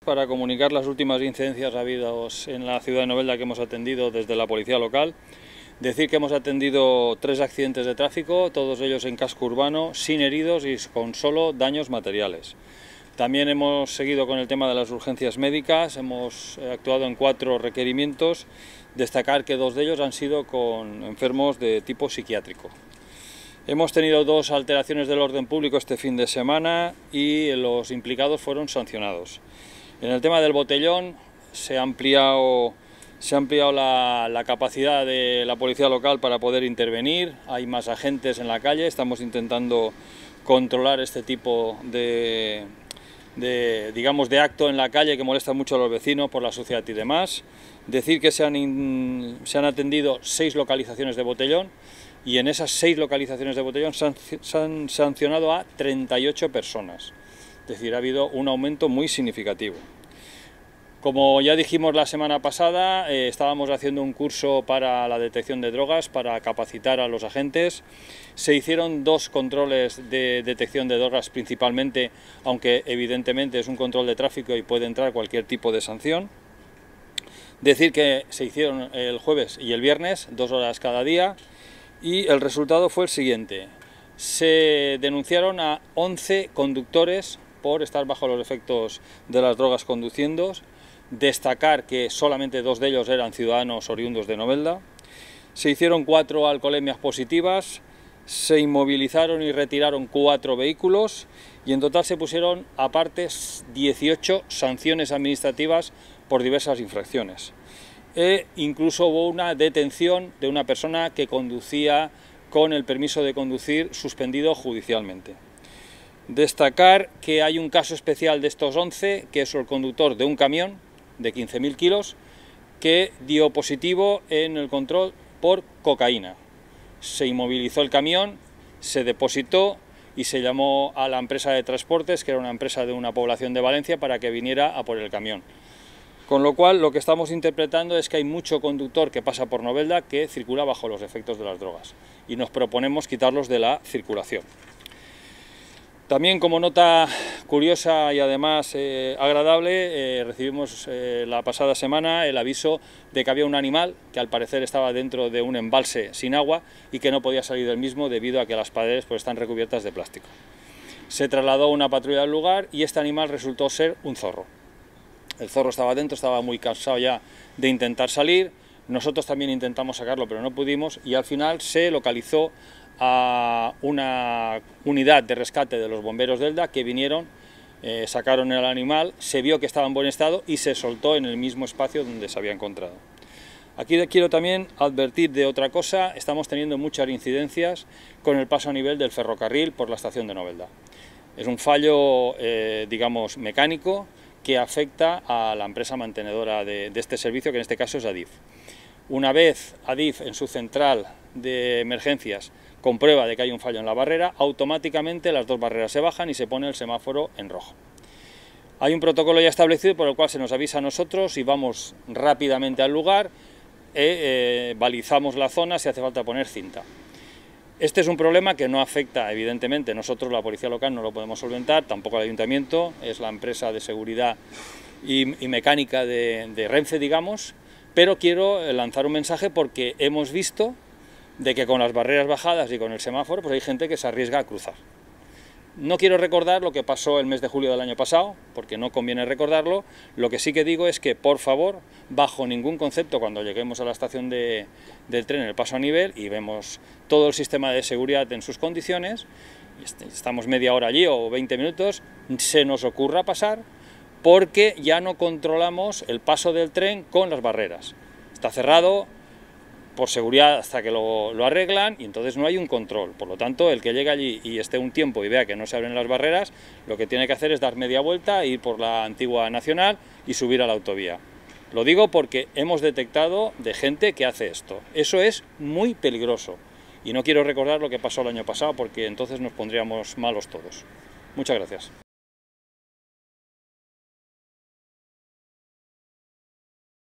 Para comunicar las últimas incidencias habidas en la ciudad de Novelda que hemos atendido desde la policía local. Decir que hemos atendido 3 accidentes de tráfico, todos ellos en casco urbano, sin heridos y con solo daños materiales. También hemos seguido con el tema de las urgencias médicas, hemos actuado en 4 requerimientos, destacar que 2 de ellos han sido con enfermos de tipo psiquiátrico. Hemos tenido 2 alteraciones del orden público este fin de semana y los implicados fueron sancionados. En el tema del botellón se ha ampliado la capacidad de la policía local para poder intervenir, hay más agentes en la calle, estamos intentando controlar este tipo de acto en la calle que molesta mucho a los vecinos por la suciedad y demás. Decir que se han atendido 6 localizaciones de botellón y en esas 6 localizaciones de botellón se han sancionado a 38 personas. Es decir, ha habido un aumento muy significativo. Como ya dijimos la semana pasada, estábamos haciendo un curso para la detección de drogas, para capacitar a los agentes. Se hicieron 2 controles de detección de drogas principalmente, aunque evidentemente es un control de tráfico y puede entrar cualquier tipo de sanción. Decir que se hicieron el jueves y el viernes, 2 horas cada día, y el resultado fue el siguiente. Se denunciaron a 11 conductores por estar bajo los efectos de las drogas conduciendo. Destacar que solamente 2 de ellos eran ciudadanos oriundos de Novelda. Se hicieron 4 alcoholemias positivas, se inmovilizaron y retiraron 4 vehículos y en total se pusieron aparte 18 sanciones administrativas por diversas infracciones. Incluso hubo una detención de una persona que conducía con el permiso de conducir suspendido judicialmente. Destacar que hay un caso especial de estos 11, que es el conductor de un camión de 15.000 kilos, que dio positivo en el control por cocaína. Se inmovilizó el camión, se depositó y se llamó a la empresa de transportes, que era una empresa de una población de Valencia, para que viniera a por el camión. Con lo cual, lo que estamos interpretando es que hay mucho conductor que pasa por Novelda que circula bajo los efectos de las drogas y nos proponemos quitarlos de la circulación. También, como nota curiosa y además agradable, recibimos la pasada semana el aviso de que había un animal que al parecer estaba dentro de un embalse sin agua y que no podía salir del mismo debido a que las paredes pues, están recubiertas de plástico. Se trasladó una patrulla al lugar y este animal resultó ser un zorro. El zorro estaba dentro, estaba muy cansado ya de intentar salir, nosotros también intentamos sacarlo pero no pudimos y al final se localizó a una unidad de rescate de los bomberos de Elda que vinieron, sacaron el animal, se vio que estaba en buen estado y se soltó en el mismo espacio donde se había encontrado. Aquí quiero también advertir de otra cosa, estamos teniendo muchas incidencias con el paso a nivel del ferrocarril por la estación de Novelda. Es un fallo, digamos, mecánico que afecta a la empresa mantenedora de este servicio, que en este caso es Adif. Una vez Adif en su central de emergencias comprueba de que hay un fallo en la barrera, automáticamente las 2 barreras se bajan y se pone el semáforo en rojo. Hay un protocolo ya establecido por el cual se nos avisa a nosotros y vamos rápidamente al lugar, balizamos la zona si hace falta poner cinta. Este es un problema que no afecta, evidentemente, nosotros la policía local no lo podemos solventar, tampoco el ayuntamiento, es la empresa de seguridad y mecánica de Renfe, digamos, pero quiero lanzar un mensaje porque hemos visto de que con las barreras bajadas y con el semáforo pues hay gente que se arriesga a cruzar. No quiero recordar lo que pasó el mes de julio del año pasado, porque no conviene recordarlo. Lo que sí que digo es que, por favor, bajo ningún concepto, cuando lleguemos a la estación del tren, el paso a nivel, y vemos todo el sistema de seguridad en sus condiciones, estamos media hora allí o 20 minutos, se nos ocurra pasar, porque ya no controlamos el paso del tren con las barreras. Está cerrado por seguridad hasta que lo arreglan y entonces no hay un control. Por lo tanto, el que llegue allí y esté un tiempo y vea que no se abren las barreras, lo que tiene que hacer es dar media vuelta, ir por la antigua Nacional y subir a la autovía. Lo digo porque hemos detectado de gente que hace esto. Eso es muy peligroso y no quiero recordar lo que pasó el año pasado porque entonces nos pondríamos malos todos. Muchas gracias.